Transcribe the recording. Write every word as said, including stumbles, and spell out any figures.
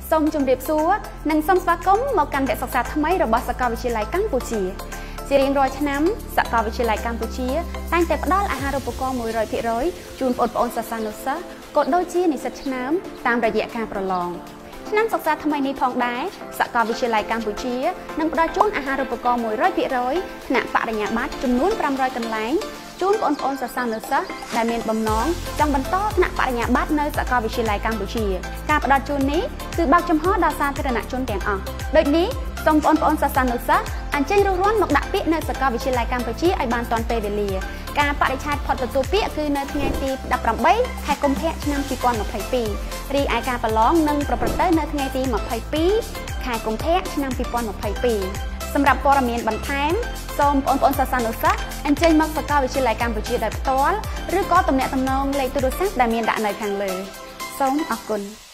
សូមជម្រាបសួរនិងសូមស្វាគមន៍មកកាន់វគ្គសិក្សាថ្មីរបស់សាកលវិទ្យាល័យកម្ពុជាជារៀងរាល់ឆ្នាំសាកលវិទ្យាល័យកម្ពុជាតែងតែផ្ដល់អាហារូបករណ៍ មួយរយភាគរយ ជូនបងប្អូនសិស្សានុសិស្សក៏ដូចជានិស្សិតឆ្នើមតាមរយៈការប្រឡងឆ្នាំសិក្សាថ្មីនេះផងដែរសាកលវិទ្យាល័យកម្ពុជានឹងផ្ដល់ជូនអាហារូបករណ៍ មួយរយភាគរយ ថ្នាក់បរិញ្ញាបត្រចំនួន ប្រាំរយ កន្លែងជូនបងប្អូនសិស្សានុសិស្សដែលមានបំណងចង់បន្តថ្នាក់បរិញ្ញាបត្រនៅសាកលវិទ្យាល័យកម្ពុជាការផ្ដល់ជូននេះគឺបើកចំហដល់សាធារណជនទាំងអស់ដូចនេះសូមបងប្អូនសិស្សានុសិស្សអញ្ជើញរួបរวมមកដាក់ពាក្យនៅសាកលវិទ្យាល័យកម្ពុជាឲ្យបានទាន់ពេលវេលាការបរិច្ឆេទផុតទទួលពាក្យគឺនៅថ្ងៃទីដប់ប្រាំបីខែកុម្ភៈឆ្នាំពីរពាន់ម្ភៃពីររីឯការប្រឡងនឹងប្រព្រឹត្តទៅនៅថ្ងៃទីម្ភៃពីរខែកុម្ភៈឆ្នាំពីរពាន់ម្ភៃពីរសម្រាប់ព័ត៌មានបន្ថែមសូមបងប្អូនសិស្សានុសិស្សអញ្ជើញមកសាកលវិទ្យាល័យកម្ពុជាដោយផ្ទាល់ឬក៏ទំនាក់ទំនងលេខទូរស័ព្ទដែលមានដាក់នៅខាងលើសូមអរគុណ